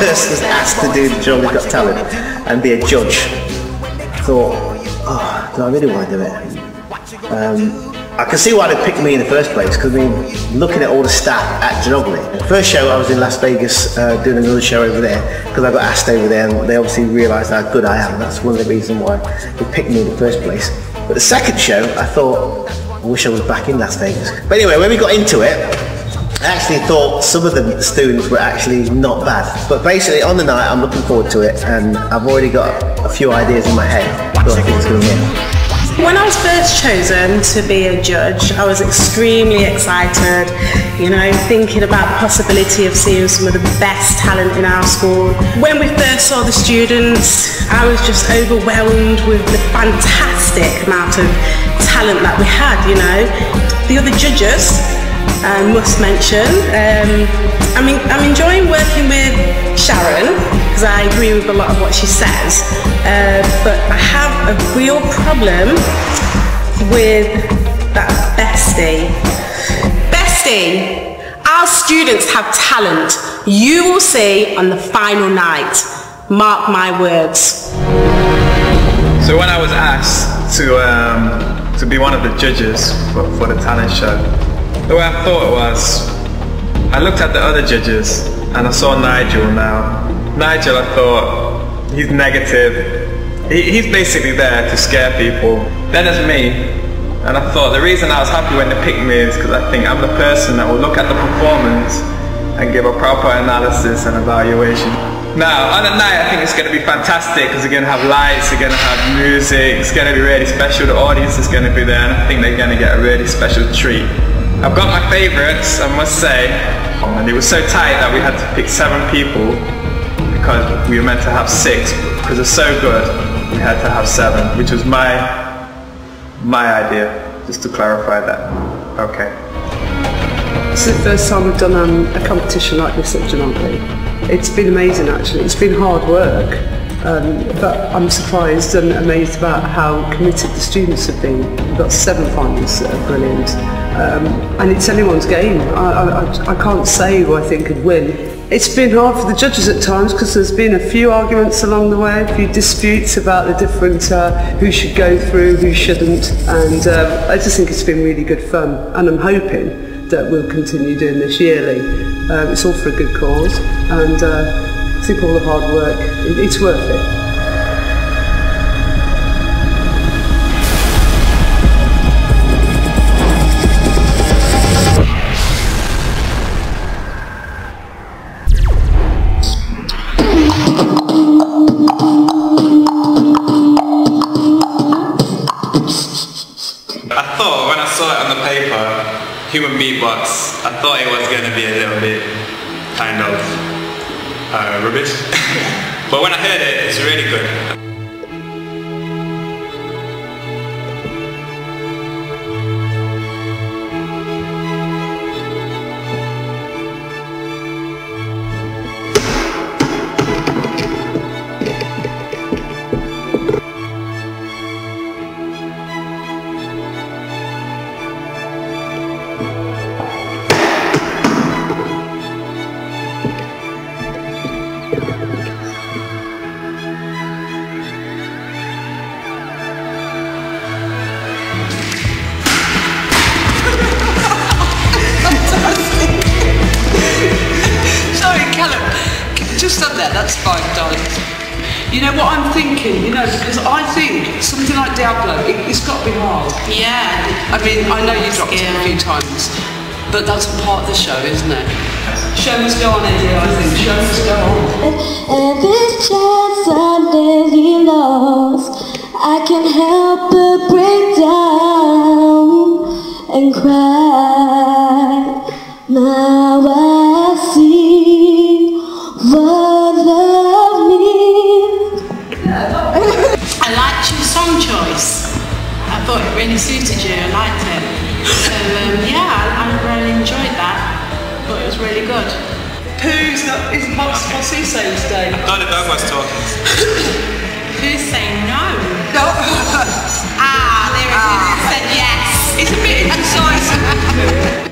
first was asked to do the Djanogly Got Talent and be a judge, I thought, oh, do I really want to do it? I can see why they picked me in the first place, because I mean, looking at all the staff at Djanogly. The first show I was in Las Vegas doing another show over there, because I got asked over there and they obviously realised how good I am. That's one of the reasons why they picked me in the first place. But the second show, I thought, I wish I was back in Las Vegas. But anyway, when we got into it, I actually thought some of the students were actually not bad. But basically on the night, I'm looking forward to it, and I've already got a few ideas in my head that I think it's going to win. When I was first chosen to be a judge, I was extremely excited, you know, thinking about the possibility of seeing some of the best talent in our school. When we first saw the students, I was just overwhelmed with the fantastic amount of talent that we had, you know. The other judges, I must mention, I'm enjoying working with Sharon, because I agree with a lot of what she says, but I have a real problem with that bestie. Bestie, our students have talent. You will see on the final night. Mark my words. So when I was asked to be one of the judges for the talent show, the way I thought it was, I looked at the other judges and I saw Nigel now. Nigel, I thought, he's negative. He's basically there to scare people. Then there's me, and I thought the reason I was happy when they picked me is because I think I'm the person that will look at the performance and give a proper analysis and evaluation. Now, on the night, I think it's going to be fantastic because we're going to have lights, we're going to have music, it's going to be really special, the audience is going to be there, and I think they're going to get a really special treat. I've got my favourites, I must say, and it was so tight that we had to pick 7 people because we were meant to have 6, because it's so good, we had to have 7, which was my idea, just to clarify that. Okay. This is the first time we've done a competition like this at Djanogly. It's been amazing actually, it's been hard work, but I'm surprised and amazed about how committed the students have been. We've got 7 finalists that are brilliant, and it's anyone's game. I can't say who I think could win. It's been hard for the judges at times because there's been a few arguments along the way, a few disputes about the different who should go through, who shouldn't, and I just think it's been really good fun, and I'm hoping that we'll continue doing this yearly. It's all for a good cause, and I think all the hard work, it's worth it. I thought when I saw it on the paper, human beatbox, I thought it was going to be a little bit kind of rubbish. But when I heard it, it's really good. Just up there, that's fine, darling. You know what I'm thinking, you know, because I think something like Diablo, it's got to be hard. Yeah. I mean, I know you dropped it a few times, but that's part of the show, isn't it? Show must go on, Eddie, I think. Show must go on. Every chance I'm nearly lost, I can't help but break down and cry. Now I see what love means. I liked your song choice. I thought it really suited you. I liked it. So yeah, I really enjoyed that. Thought it was really good. What's he saying today? I thought the dog was talking. Who's saying no? There it is. It said yes. It's a bit indecisive.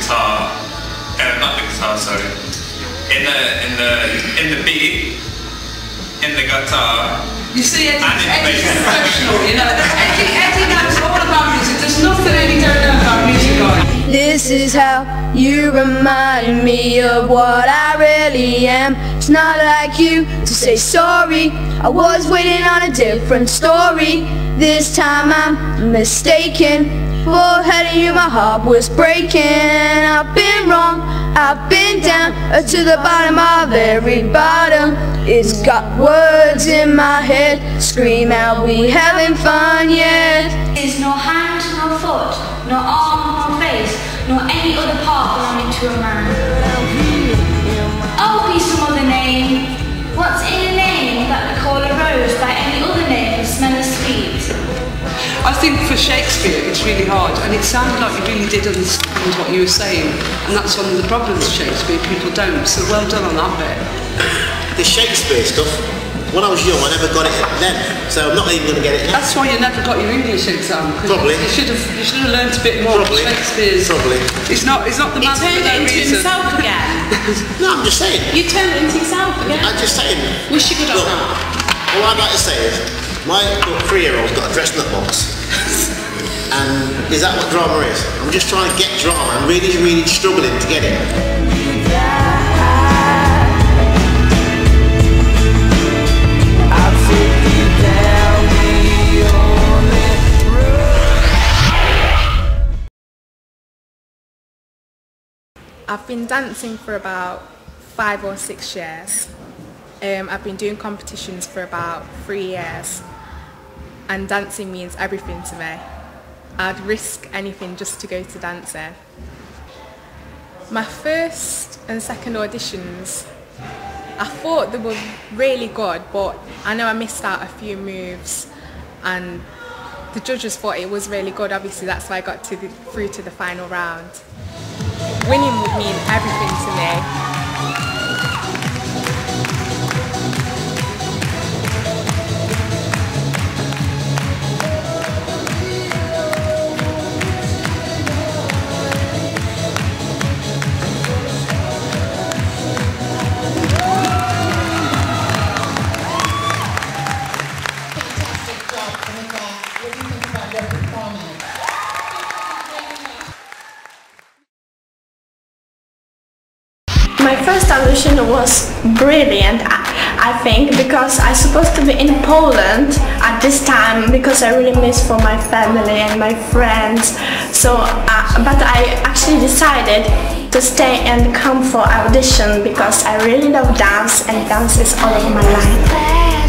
guitar, not the guitar, sorry, in the beat, in the guitar. You see, Eddie's professional, you know. Eddie knows all about music. There's nothing Eddie don't know about music, guys. This is how you remind me of what I really am. It's not like you to say sorry. I was waiting on a different story. This time I'm mistaken. For heading you, my heart was breaking. I've been wrong, I've been down to the bottom of every bottom. It's got words in my head, scream out, we having fun yet. There's no hand, no foot, no arm, no face, nor any other part belonging to a man. Oh, be some other name. What's in a name that we call a rose by any other name and smell as sweet? I think for Shakespeare it's really hard, and it sounded like you really did understand what you were saying, and that's one of the problems with Shakespeare, people don't, so well done on that bit. The Shakespeare stuff, when I was young I never got it then, so I'm not even going to get it now. That's why you never got your English exam. Probably. You should have learnt a bit more. Probably. Shakespeare's. Probably. It's not the man for no reason. He turned it into himself again. No, I'm just saying. You turned it into yourself again. I'm just saying. Wish you could have that. All I'd like to say is, my 3-year-old's got a dress nut box. And is that what drama is? I'm just trying to get drama. I'm really, really struggling to get it. I've been dancing for about 5 or 6 years. I've been doing competitions for about 3 years, and dancing means everything to me. I'd risk anything just to go to dancing. My first and second auditions, I thought they were really good, but I know I missed out a few moves, and the judges thought it was really good. Obviously that's why I got through to the final round. Winning would mean everything to me. My first audition was brilliant, I think, because I was supposed to be in Poland at this time because I really miss for my family and my friends. So, but I actually decided to stay and come for audition because I really love dance, and dance is all over my life.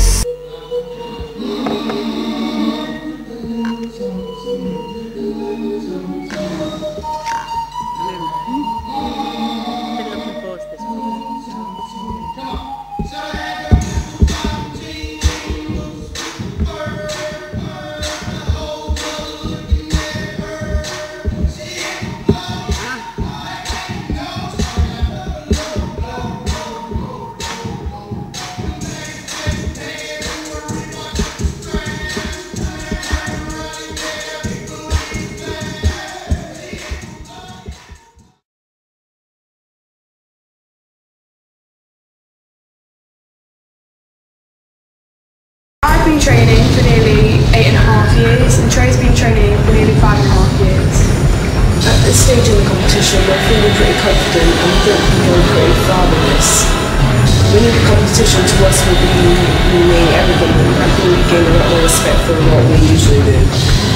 I've been training for nearly 8.5 years, and Trey's been training for nearly 5.5 years. At this stage in the competition, we're feeling pretty confident and we think we can go pretty far with this. Winning the competition to us will mean everything. I think we gain a lot more respect for what we usually do.